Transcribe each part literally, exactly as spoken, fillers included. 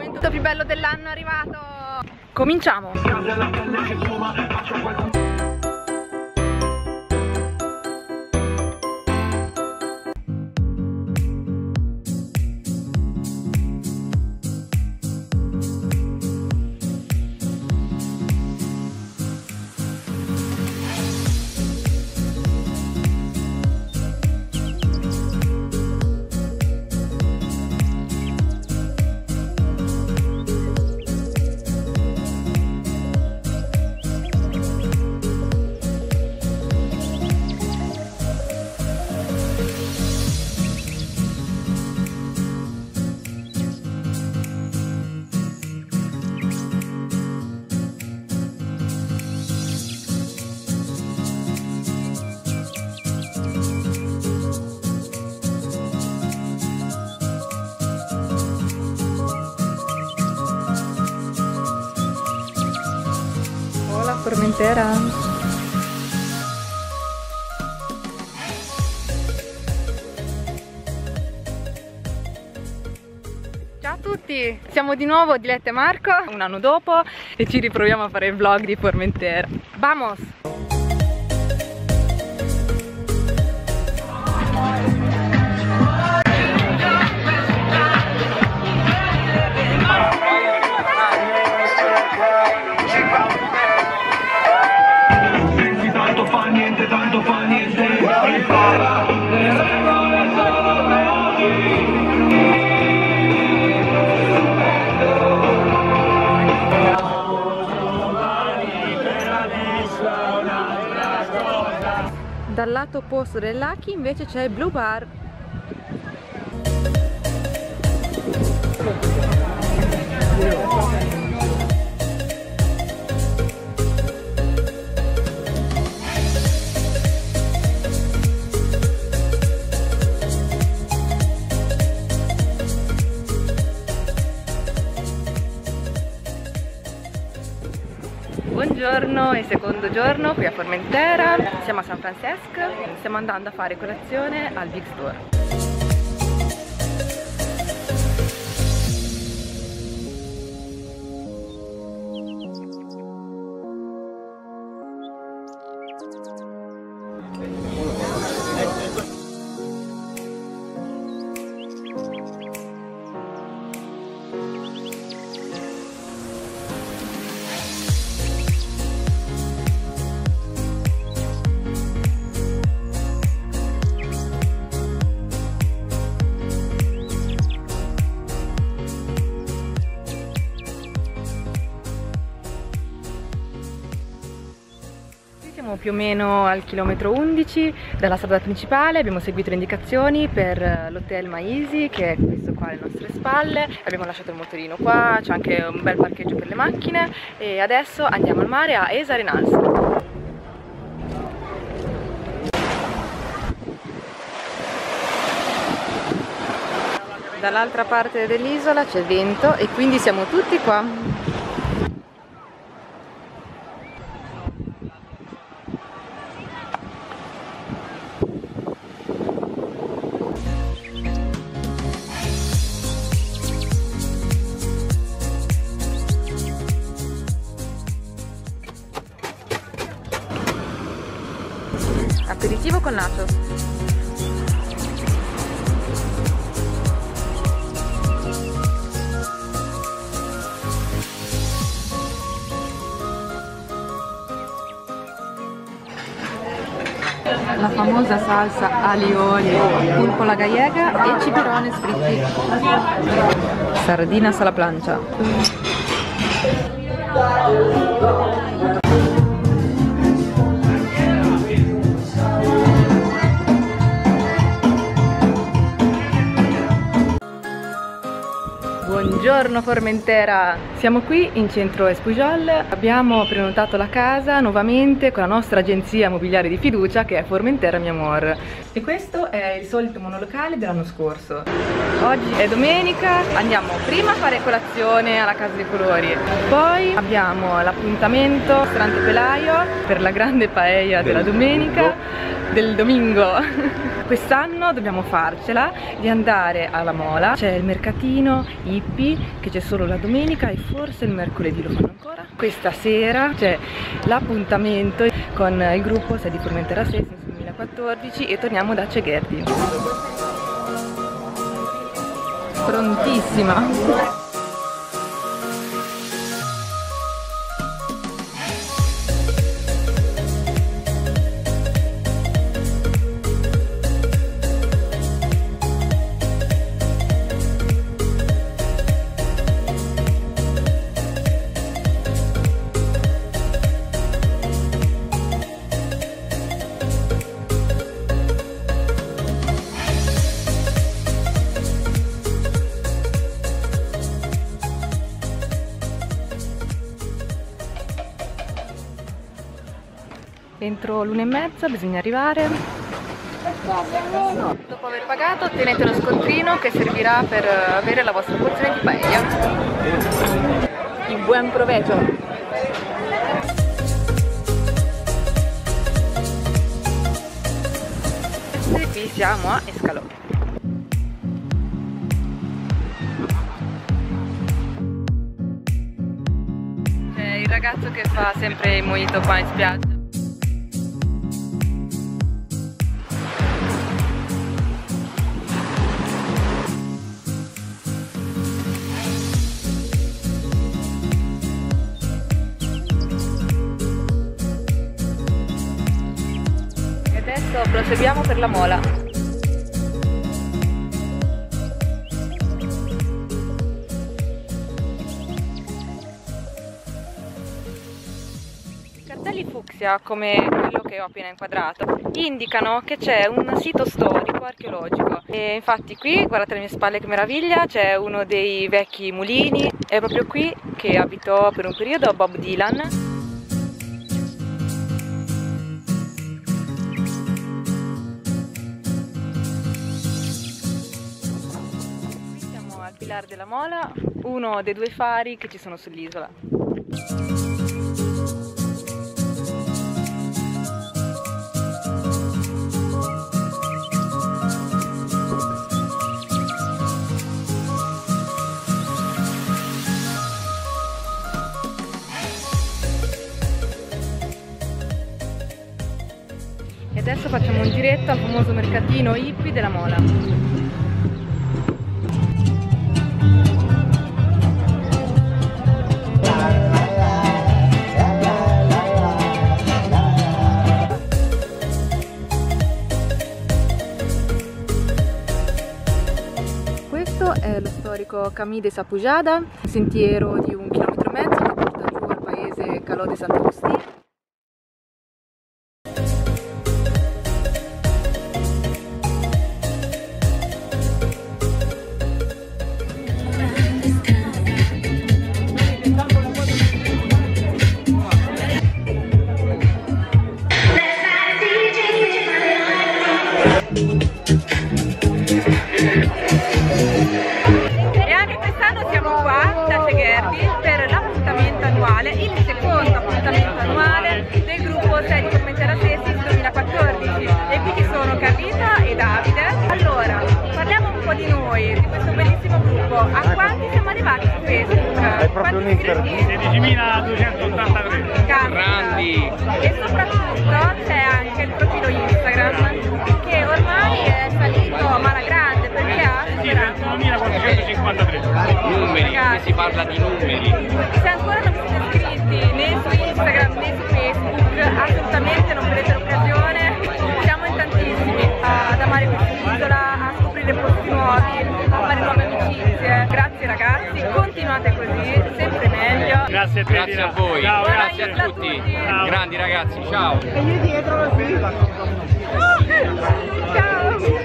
momento più bello dell'anno è arrivato. Cominciamo. Formentera. Ciao a tutti, siamo di nuovo Diletta e Marco, un anno dopo, e ci riproviamo a fare il vlog di Formentera. Vamos! Dal lato opposto del Lucky invece c'è il Blue Bar. Buongiorno e secondo giorno qui a Formentera, siamo a San Francesco, stiamo andando a fare colazione al Big Store. Siamo più o meno al chilometro undici dalla strada principale, abbiamo seguito le indicazioni per l'hotel Maisi, che è questo qua alle nostre spalle, abbiamo lasciato il motorino qua, c'è anche un bel parcheggio per le macchine e adesso andiamo al mare a Es Arenals. Dall'altra parte dell'isola c'è vento e quindi siamo tutti qua. Aperitivo con nachos. La famosa salsa alioli, pulpo alla gallega e ciperones fritti. Sardinas alla plancia. Buongiorno Formentera! Siamo qui in centro Espujol, abbiamo prenotato la casa nuovamente con la nostra agenzia immobiliare di fiducia che è Formentera Mi Amor. E questo è il solito monolocale dell'anno scorso. Oggi è domenica, andiamo prima a fare colazione alla Casa dei Colori, poi abbiamo l'appuntamento al ristorante Pelayo per la grande paella della domenica, del domingo. Quest'anno dobbiamo farcela di andare alla Mola, c'è il mercatino, i hippie che c'è solo la domenica e forse il mercoledì lo fanno ancora. Questa sera c'è l'appuntamento con il gruppo Sei di Formentera Sessions duemilaquattordici e torniamo da Cegherdi. Prontissima! Entro l'una e mezza bisogna arrivare. Dopo aver pagato ottenete uno scontrino che servirà per avere la vostra porzione di paella. In buon proveggio! E qui siamo a Escalò. C'è il ragazzo che fa sempre il mojito qua in spiaggia. Adesso proseguiamo per la Mola. I cartelli fucsia, come quello che ho appena inquadrato, indicano che c'è un sito storico archeologico. E infatti qui, guardate alle mie spalle che meraviglia, c'è uno dei vecchi mulini. È proprio qui che abitò per un periodo Bob Dylan. Pilar della Mola, uno dei due fari che ci sono sull'isola. E adesso facciamo un giretto al famoso mercatino hippie della Mola. Questo è lo storico Camí de sa Pujada, un sentiero di un chilometro e mezzo che porta giù al paese Calò de Sant'Agustí. E anche quest'anno siamo qua da Cegherdi per l'appuntamento annuale, il secondo appuntamento annuale del gruppo Sei di Formentera Sessions duemilaquattordici. E qui ci sono Carlita e Davide. Allora, parliamo un po' di noi, di questo bellissimo gruppo. A quanti siamo arrivati su Facebook? È proprio un intervento. sedicimiladuecentoottantatré. Grandi! E soprattutto c'è anche il profilo Instagram che ormai è salito ma alla grande perché ha trentunomilaquattrocentocinquantatré numeri, qui si parla di numeri. Se ancora non vi siete iscritti né su Instagram né su Facebook, assolutamente non perdete l'occasione. Siamo in tantissimi ad amare quest'isola, a scoprire posti nuovi, a fare nuove amicizie. Grazie ragazzi, continuate così, sempre meglio. Grazie a te, grazie a voi, ciao, grazie grazie a tutti, tutti. Ciao. Grandi ragazzi, ciao. E io dietro così. Ciao.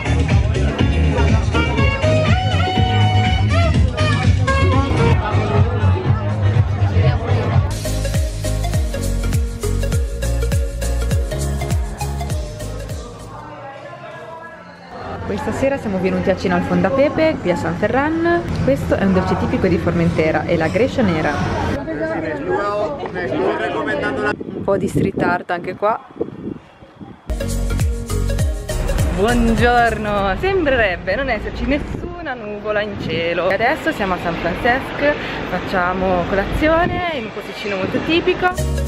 Questa sera siamo venuti a cena al Fondapepe qui a San Ferran. Questo è un dolce tipico di Formentera, è la Grescia nera. Un po' di street art anche qua. Buongiorno! Sembrerebbe non esserci nessuno una nuvola in cielo. E adesso siamo a San Francesco, facciamo colazione in un posticino molto tipico.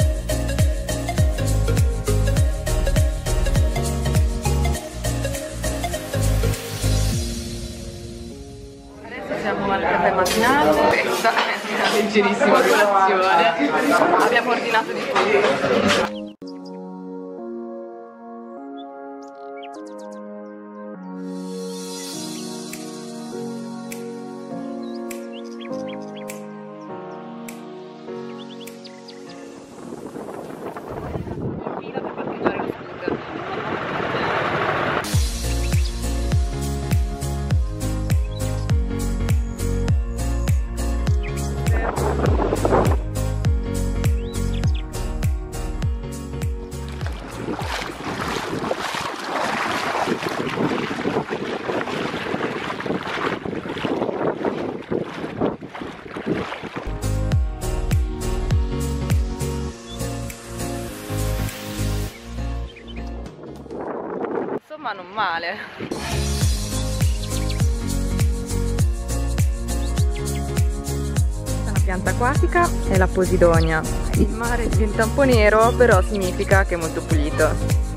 Adesso siamo al caffè mattinale, questa è una leggerissima colazione, abbiamo ordinato di tutto. Ma non male. Una pianta acquatica è la Posidonia. Il mare diventa un po' nero, però significa che è molto pulito.